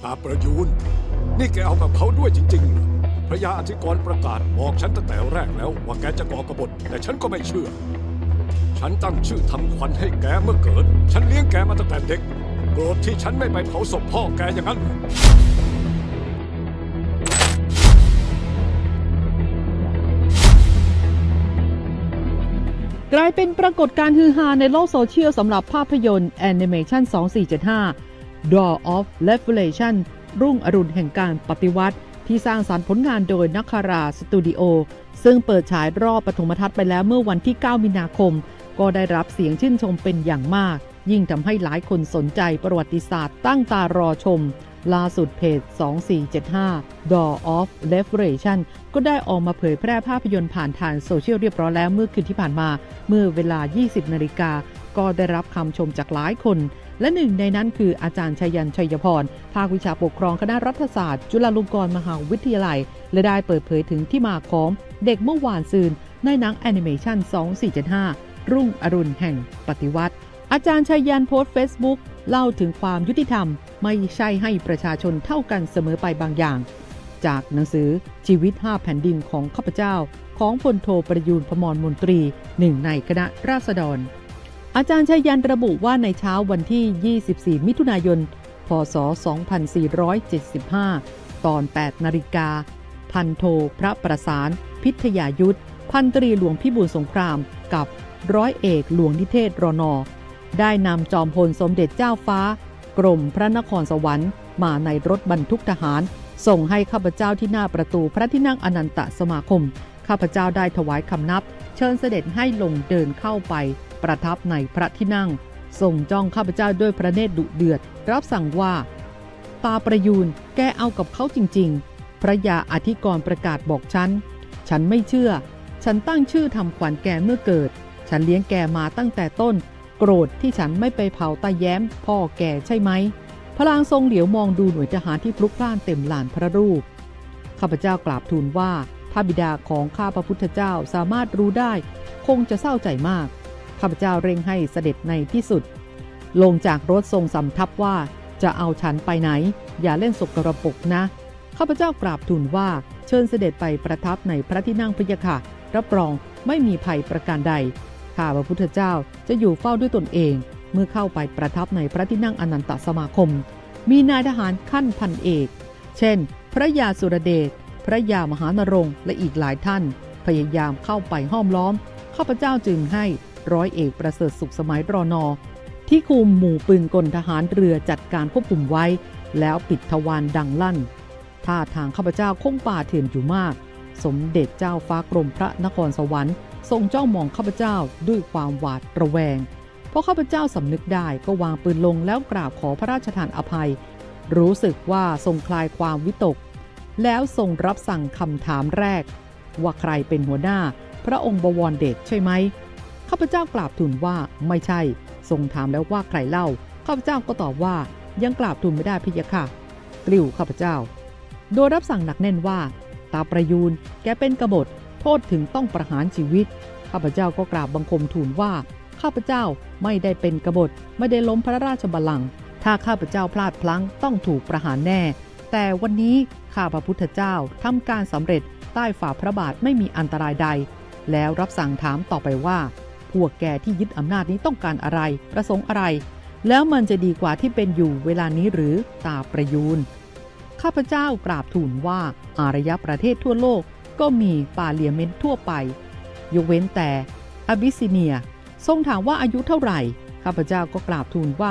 ตาประยูนนี่แกเอากับเขาด้วยจริงๆเหรอพระยาอธิกรประกาศบอกฉันตั้งแต่แรกแล้วว่าแกจะก่อกบฏแต่ฉันก็ไม่เชื่อฉันตั้งชื่อทำขวัญให้แกเมื่อเกิดฉันเลี้ยงแกมาตั้งแต่เด็กโกรธที่ฉันไม่ไปเผาศพพ่อแกอย่างนั้นกลายเป็นปรากฏการณ์ฮือฮาในโลกโซเชียลสำหรับภาพยนตร์แอนิเมชัน2475 Dawn of Revolution รุ่งอรุณแห่งการปฏิวัติที่สร้างสรรค์ผลงานโดยนักคาราสตูดิโอซึ่งเปิดฉายรอบปฐมทัศน์ไปแล้วเมื่อวันที่ 9 มีนาคมก็ได้รับเสียงชื่นชมเป็นอย่างมากยิ่งทำให้หลายคนสนใจประวัติศาสตร์ตั้งตารอชมล่าสุดเพจ2475 Dawn of Revolution ก็ได้ออกมาเผยแพร่ภาพยนตร์ผ่านทางโซเชียลเรียบร้อยแล้วเมื่อคืนที่ผ่านมาเมื่อเวลา 20 นาฬิกาก็ได้รับคำชมจากหลายคนและหนึ่งในนั้นคืออาจารย์ชัยยัน ชัยพรภาควิชาปกครองคณะรัฐศาสตร์จุฬาลงกรณ์มหาวิทยาลัยและได้เปิดเผยถึงที่มาของเด็กเมื่อวานซืนในหนังแอนิเมชัน2475 รุ่งอรุณแห่งปฏิวัติอาจารย์ชัยยันโพสต์เฟซบุ๊กเล่าถึงความยุติธรรมไม่ใช่ให้ประชาชนเท่ากันเสมอไปบางอย่างจากหนังสือชีวิต5แผ่นดินของข้าพเจ้าของพลโทประยูรพมรมนตรีหนึ่งในคณะราษฎรอาจารย์ชัยยันระบุว่าในเช้าวันที่ 24 มิถุนายน พ.ศ. 2475 ตอน 8 นาฬิกาพันโทพระประสานพิทยายุทธพันตรีหลวงพิบูลสงครามกับร้อยเอกหลวงนิเทศรน.ได้นำจอมพลสมเด็จเจ้าฟ้ากรมพระนครสวรรค์มาในรถบรรทุกทหารส่งให้ข้าพเจ้าที่หน้าประตูพระที่นั่งอนันตสมาคมข้าพเจ้าได้ถวายคำนับเชิญเสด็จให้ลงเดินเข้าไปประทับในพระที่นั่งส่งจ้องข้าพเจ้าด้วยพระเนตรดุเดือดรับสั่งว่าตาประยูนแกเอากับเขาจริงๆพระยาอธิกรประกาศบอกฉันไม่เชื่อฉันตั้งชื่อทำขวัญแกเมื่อเกิดฉันเลี้ยงแกมาตั้งแต่ต้นโกรธที่ฉันไม่ไปเผาตาแย้มพ่อแกใช่ไหมพลางทรงเหลียวมองดูหน่วยทหารที่พลุกพล่านเต็มลานพระรูปข้าพเจ้ากราบทูลว่าถ้าบิดาของข้าพระพุทธเจ้าสามารถรู้ได้คงจะเศร้าใจมากข้าพเจ้าเร่งให้เสด็จในที่สุดลงจากรถทรงสำทับว่าจะเอาฉันไปไหนอย่าเล่นสกปรกนะข้าพเจ้ากราบทูลว่าเชิญเสด็จไปประทับในพระที่นั่งพระยาค่ะรับรองไม่มีภัยประการใดข้าพระพุทธเจ้าจะอยู่เฝ้าด้วยตนเองเมื่อเข้าไปประทับในพระที่นั่งอนันตสมาคมมีนายทหารขั้นพันเอกเช่นพระยาสุรเดชพระยามหานรงค์และอีกหลายท่านพยายามเข้าไปห้อมล้อมข้าพเจ้าจึงให้ร้อยเอกประเสริฐสุขสมัยรน.ที่คุมหมู่ปืนกลทหารเรือจัดการควบคุมไว้แล้วปิดทวารดังลั่นท่าทางข้าพเจ้าคงป่าเถื่อนอยู่มากสมเด็จเจ้าฟ้ากรมพระนครสวรรค์ทรงจ้องมองข้าพเจ้าด้วยความหวาดระแวงพอข้าพเจ้าสำนึกได้ก็วางปืนลงแล้วกราบขอพระราชทานอภัยรู้สึกว่าทรงคลายความวิตกแล้วทรงรับสั่งคำถามแรกว่าใครเป็นหัวหน้าพระองค์บวรเดชใช่ไหมข้าพเจ้ากราบทูลว่าไม่ใช่ทรงถามแล้วว่าใครเล่าข้าพเจ้าก็ตอบว่ายังกราบทูลไม่ได้พะยะค่ะกลิ้วข้าพเจ้าโดยรับสั่งหนักแน่นว่าตาประยูนแกเป็นกบฏโทษถึงต้องประหารชีวิตข้าพเจ้าก็กราบบังคมทูลว่าข้าพเจ้าไม่ได้เป็นกบฏไม่ได้ล้มพระราชบัลลังก์ถ้าข้าพเจ้าพลาดพลั้งต้องถูกประหารแน่แต่วันนี้ข้าพระพุทธเจ้าทำการสำเร็จใต้ฝ่าพระบาทไม่มีอันตรายใดแล้วรับสั่งถามต่อไปว่าพวกแกที่ยึดอำนาจนี้ต้องการอะไรประสงค์อะไรแล้วมันจะดีกว่าที่เป็นอยู่เวลานี้หรือตาประยูนข้าพเจ้ากราบทูลว่าอารยประเทศทั่วโลกก็มีปาเลียเมนต์ทั่วไปยกเว้นแต่อบิสซิเนียทรงถามว่าอายุเท่าไหร่ข้าพเจ้าก็กราบทูลว่า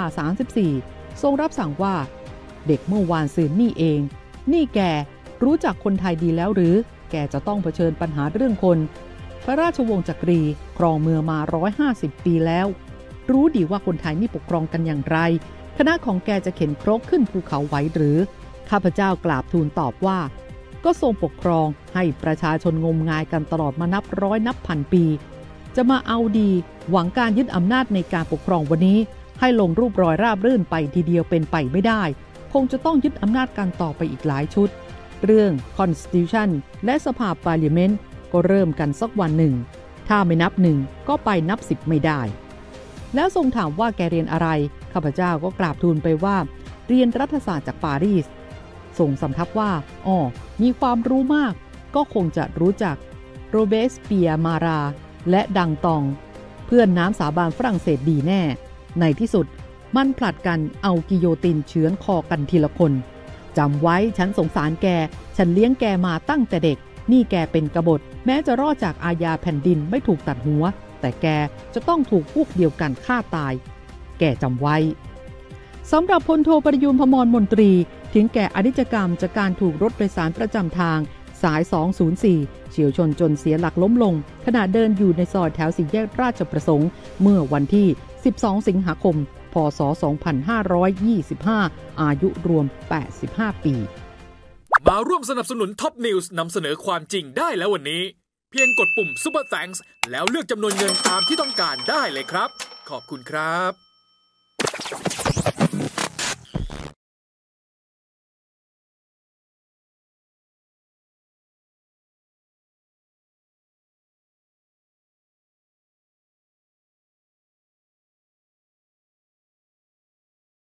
34ทรงรับสั่งว่าเด็กเมื่อวานซืนนี่เองนี่แกรู้จักคนไทยดีแล้วหรือแกจะต้องเผชิญปัญหาเรื่องคนพระราชวงศ์จักรีครองเมืองมา150 ปีแล้วรู้ดีว่าคนไทยนี่ปกครองกันอย่างไรคณะของแกจะเข็นครกขึ้นภูเขาไหวหรือข้าพเจ้ากราบทูลตอบว่าก็ทรงปกครองให้ประชาชนงมงายกันตลอดมานับร้อยนับพันปีจะมาเอาดีหวังการยึดอำนาจในการปกครองวันนี้ให้ลงรูปรอยราบรื่นไปทีเดียวเป็นไปไม่ได้คงจะต้องยึดอำนาจกันต่อไปอีกหลายชุดเรื่อง Constitution และสภา Parliament ก็เริ่มกันสักวันหนึ่งถ้าไม่นับหนึ่งก็ไปนับ10ไม่ได้แล้วทรงถามว่าแกเรียนอะไรข้าพเจ้าก็กราบทูลไปว่าเรียนรัฐศาสตร์จากปารีสส่งสำทับว่ามีความรู้มากก็คงจะรู้จักโรเบสเปียร์มาราและดังตองเพื่อนน้ำสาบานฝรั่งเศสดีแน่ในที่สุดมันผลัดกันเอากิโยตินเฉือนคอกันทีละคนจำไว้ฉันสงสารแกฉันเลี้ยงแกมาตั้งแต่เด็กนี่แกเป็นกบฏแม้จะรอดจากอาญาแผ่นดินไม่ถูกตัดหัวแต่แกจะต้องถูกพวกเดียวกันฆ่าตายแกจำไว้สำหรับพลโทประยูร พมรมนตรีถึงแก่อนิจกรรมจากการถูกรถโดยสารประจำทางสาย 204 เฉี่ยวชนจนเสียหลักล้มลงขณะเดินอยู่ในซอยแถวสี่แยกราชประสงค์เมื่อวันที่ 12 สิงหาคม พ.ศ. 2525 อายุรวม 85 ปีมาร่วมสนับสนุนท็อปนิวส์นำเสนอความจริงได้แล้ววันนี้เพียงกดปุ่ม Super Thanks แล้วเลือกจำนวนเงินตามที่ต้องการได้เลยครับขอบคุณครับ